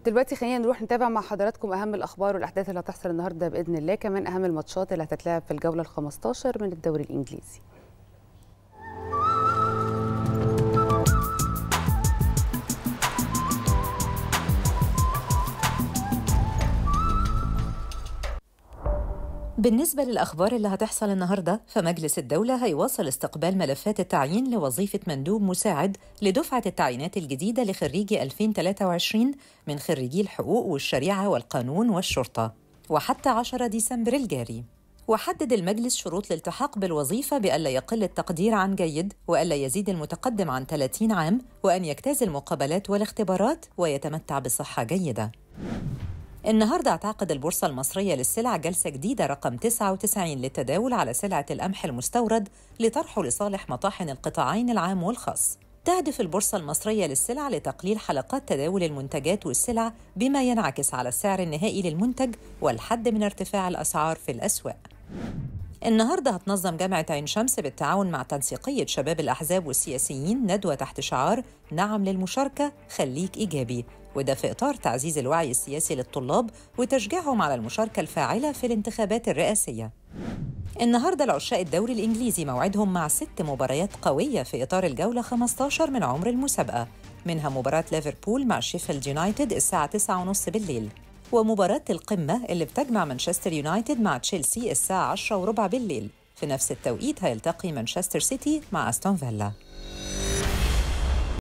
دلوقتي خلينا نروح نتابع مع حضراتكم أهم الأخبار والأحداث اللي هتحصل النهارده بإذن الله، كمان أهم الماتشات اللي هتتلعب في الجولة ال15 من الدوري الإنجليزي. بالنسبة للأخبار اللي هتحصل النهاردة، فمجلس الدولة هيواصل استقبال ملفات التعيين لوظيفة مندوب مساعد لدفعة التعيينات الجديدة لخريجي 2023 من خريجي الحقوق والشريعة والقانون والشرطة، وحتى 10 ديسمبر الجاري. وحدد المجلس شروط الالتحاق بالوظيفة بألا يقل التقدير عن جيد، وألا يزيد المتقدم عن 30 عام، وأن يجتاز المقابلات والاختبارات، ويتمتع بصحة جيدة. النهاردة هتعقد البورصة المصرية للسلع جلسة جديدة رقم 99 للتداول على سلعة القمح المستورد لطرحه لصالح مطاحن القطاعين العام والخاص. تهدف البورصة المصرية للسلع لتقليل حلقات تداول المنتجات والسلع بما ينعكس على السعر النهائي للمنتج والحد من ارتفاع الأسعار في الأسواق. النهاردة هتنظم جامعة عين شمس بالتعاون مع تنسيقية شباب الأحزاب والسياسيين ندوة تحت شعار نعم للمشاركة خليك إيجابي، وده في إطار تعزيز الوعي السياسي للطلاب وتشجيعهم على المشاركة الفاعلة في الانتخابات الرئاسية. النهاردة العشاق الدوري الإنجليزي موعدهم مع 6 مباريات قوية في إطار الجولة 15 من عمر المسابقة، منها مباراة ليفربول مع شيفيلد يونايتد الساعة 9:30 بالليل، ومباراة القمة اللي بتجمع مانشستر يونايتد مع تشيلسي الساعة 10:15 بالليل. في نفس التوقيت هيلتقي مانشستر سيتي مع أستون فيلا.